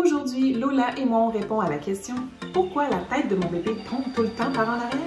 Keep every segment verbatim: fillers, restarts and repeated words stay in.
Aujourd'hui, Lola et moi on répond à la question « Pourquoi la tête de mon bébé tombe tout le temps par en arrière? »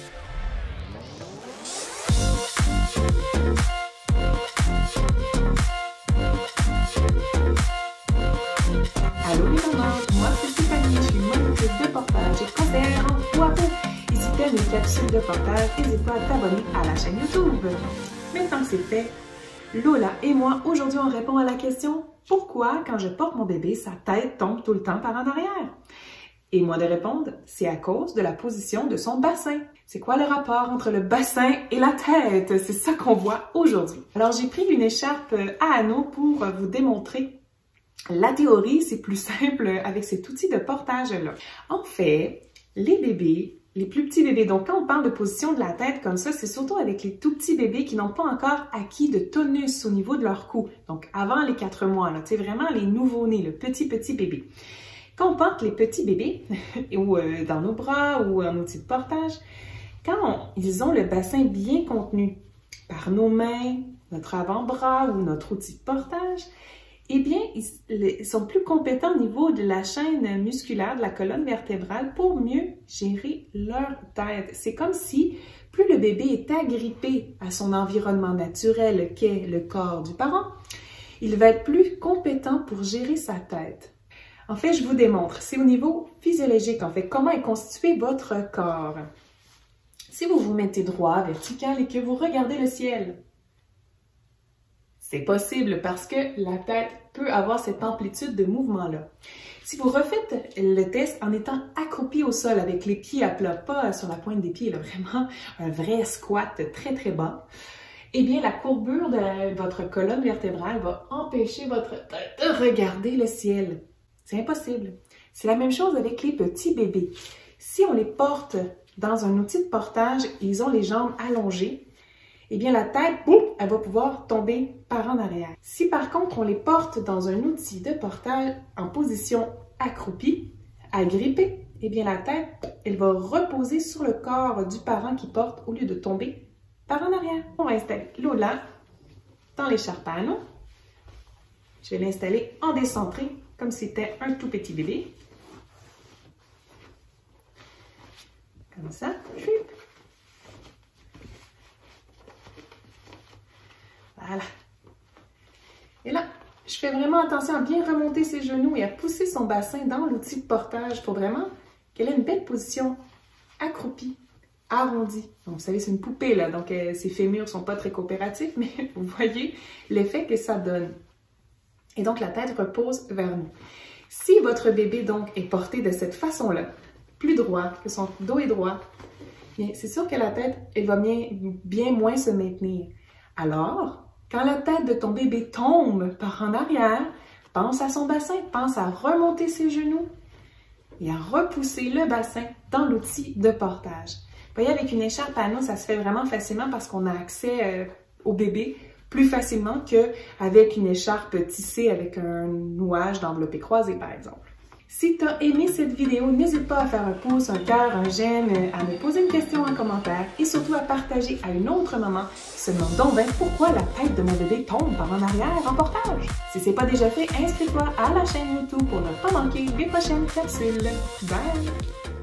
Allô les mamans, moi c'est Stéphanie, je suis monitrice de portage et conseillère en poids. Ici t'aimes les capsules de portage, n'hésite pas à t'abonner à la chaîne YouTube. Maintenant que c'est fait, Lola et moi, aujourd'hui on répond à la question « Pourquoi quand je porte mon bébé, sa tête tombe tout le temps par en arrière? » Et moi de répondre, c'est à cause de la position de son bassin. C'est quoi le rapport entre le bassin et la tête? C'est ça qu'on voit aujourd'hui. Alors j'ai pris une écharpe à anneaux pour vous démontrer la théorie. C'est plus simple avec cet outil de portage-là. En fait, les bébés, les plus petits bébés, donc quand on parle de position de la tête comme ça, c'est surtout avec les tout petits bébés qui n'ont pas encore acquis de tonus au niveau de leur cou. Donc avant les quatre mois, là, tu sais, vraiment les nouveau-nés, le petit petit bébé. Quand on porte les petits bébés, ou euh, dans nos bras, ou en outil de portage, quand on, ils ont le bassin bien contenu par nos mains, notre avant-bras ou notre outil de portage, eh bien, ils, ils sont plus compétents au niveau de la chaîne musculaire de la colonne vertébrale pour mieux gérer leur tête. C'est comme si plus le bébé est agrippé à son environnement naturel qu'est le corps du parent, il va être plus compétent pour gérer sa tête. En fait, je vous démontre, c'est au niveau physiologique, en fait, comment est constitué votre corps. Si vous vous mettez droit, vertical et que vous regardez le ciel, c'est possible parce que la tête peut avoir cette amplitude de mouvement-là. Si vous refaites le test en étant accroupi au sol avec les pieds à plat, pas sur la pointe des pieds, là, vraiment un vrai squat très très bas, eh bien la courbure de votre colonne vertébrale va empêcher votre tête de regarder le ciel. C'est impossible. C'est la même chose avec les petits bébés. Si on les porte dans un outil de portage et ils ont les jambes allongées, eh bien la tête, boum, elle va pouvoir tomber par en arrière. Si par contre on les porte dans un outil de portage en position accroupie, agrippée, eh bien la tête, elle va reposer sur le corps du parent qui porte au lieu de tomber par en arrière. On va installer Lola dans l'écharpe à anneaux. Je vais l'installer en décentré, comme si c'était un tout petit bébé. Comme ça. Voilà. Et là, je fais vraiment attention à bien remonter ses genoux et à pousser son bassin dans l'outil de portage pour vraiment qu'elle ait une belle position accroupie, arrondie. Donc, vous savez, c'est une poupée, là, donc euh, ses fémurs ne sont pas très coopératifs, mais vous voyez l'effet que ça donne. Et donc, la tête repose vers nous. Si votre bébé, donc, est porté de cette façon-là, plus droit, que son dos est droit, bien, c'est sûr que la tête, elle va bien, bien moins se maintenir. Alors, quand la tête de ton bébé tombe par en arrière, pense à son bassin, pense à remonter ses genoux et à repousser le bassin dans l'outil de portage. Vous voyez, avec une écharpe à anneaux, ça se fait vraiment facilement parce qu'on a accès euh, au bébé plus facilement qu'avec une écharpe tissée avec un nouage d'enveloppé croisé, par exemple. Si tu as aimé cette vidéo, n'hésite pas à faire un pouce, un cœur, un j'aime, à me poser une question en commentaire et surtout à partager à une autre maman qui se demande donc ben pourquoi la tête de mon bébé tombe par en arrière en portage. Si ce n'est pas déjà fait, inscris-toi à la chaîne YouTube pour ne pas manquer les prochaines capsules. Bye!